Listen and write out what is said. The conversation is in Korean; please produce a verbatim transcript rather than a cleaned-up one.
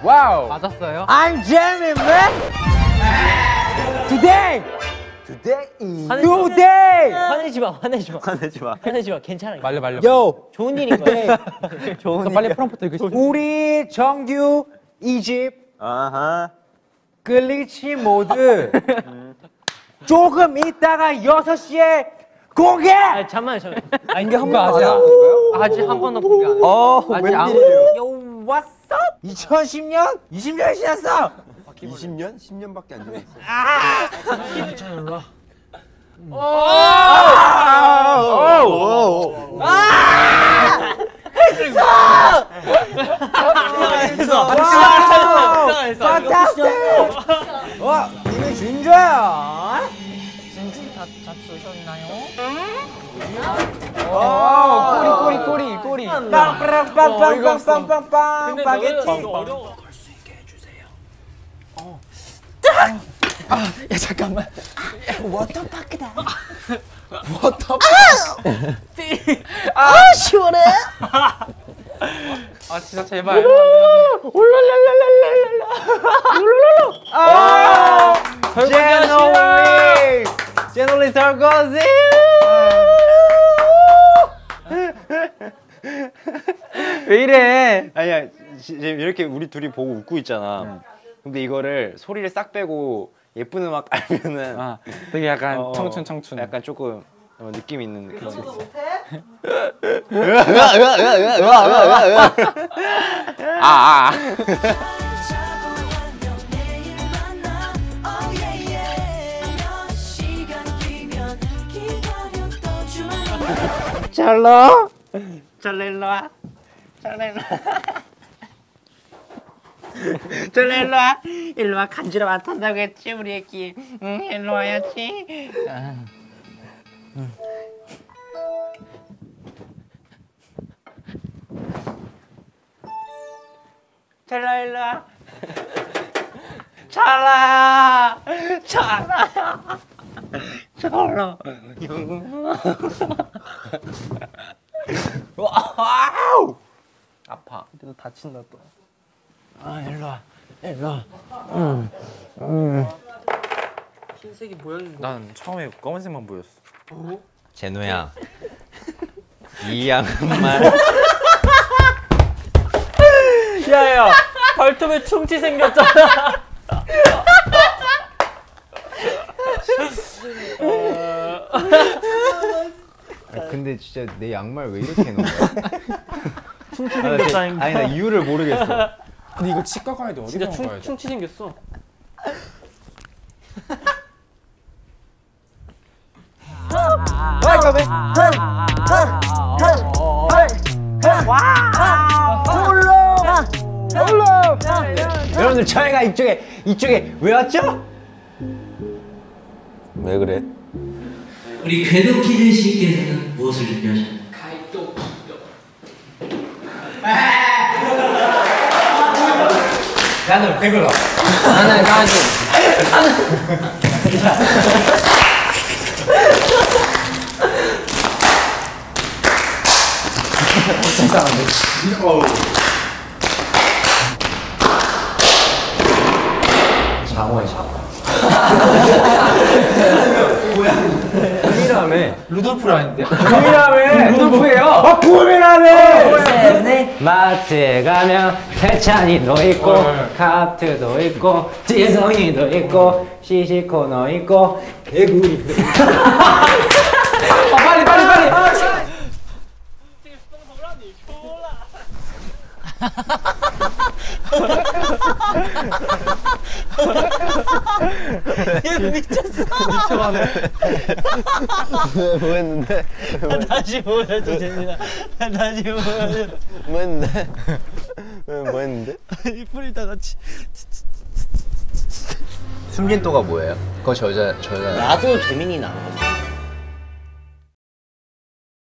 와우. 맞았어요? I'm jamming, man. Today. Today. Today. 화내지 마, 화내지 마. 화내지 마. 화내지 마, 괜찮아. 말려 말려. Yo. 좋은 일인 거야. 좋은 일. 빨리 프롬프트 읽으시. 우리 정규 이집. 아하. 글리치 모드. 조금 있다가 여섯 시에 공개. 아, 잠깐만, 잠깐만. 아, 이게 한 번 아직 안 거예요? 아직 한 번도 공개 안 해. 어, 아직 안 Yo, what's up? 이천십 년? 이십 년이 지났어. 이십 년? 십 년밖에 안 지났어. 아! 오! 오! 아! 했어! 했어! 했어! 판타스틱! 와, 이거 진짜야? 진짜 다 잡수셨나요? 오, 꼬리 꼬리 꼬리 꼬리. 빵빵빵빵빵빵빵빵 바게티. 어려워. 아, 야 잠깐만. 워터파크다. 워터파크. 아, 시원해. 아 진짜 제발. 올랄랄랄랄랄라. 올랄랄라. 아, 제노리. 제노리 설거지. 왜 이래? 아니야, 지금 이렇게 우리 둘이 보고 웃고 있잖아. 근데 이거를 소리를 싹 빼고 예쁜 음악 깔면은 아, 되게 약간 어, 청춘 청춘. 약간 조금 어, 느낌 있는 느낌. 아, 아. 찰로. 찰로 일로 와. 찰로 일로 와. 찰로 일로 와. 일로 와. 간지러 안 탄다고 했지 우리 애기. 응, 일로 와야지. 아. 응. 찰로 일로 와. 찰라. 찰라. 찰라. 와우. 아파. 너 다친다 또. 아, 일로 와. 일로 와. 응. 응. 흰색이 뭐였는 거야? 난 처음에 검은색만 보였어. 어? 제노야. 이 양말. 야야, 발톱에 충치 생겼잖아. 아, 근데 진짜 내 양말 왜 이렇게 해놓은 거야? 충치 생겼다니까. 아니 나 이유를 모르겠어. 근데 이거 치과 가야 돼. 어디 진짜 가야 충, 돼? 충치 생겼어. 여러분들 저희가 이쪽에 이쪽에 왜 왔죠? 왜 그래? 우리 궤도키즈 씨께서는 무엇을 준비하셨나요? 나는 배불러. 나는 가지. 장어의 장어. 꿈이라며. 루돌프라는데. 꿈이라며. 루돌프예요. 아 꿈이라며. 네. 마트에 가면 해찬이도 있고 카트도 있고 지성이도 있고 시시코너 있고 개구리도 있고. 아, 빨리 빨리 빨리. 얘 미쳤어. 미쳐가네. 뭐 했는데? 다시 보여줘 재민아. 다시 보여줘. 뭐 했는데? 뭐 했는데? 이쁘리 다 같이. 숨긴 또가 뭐예요? 그거 저자 저자. 나도 재민이 나는 거지.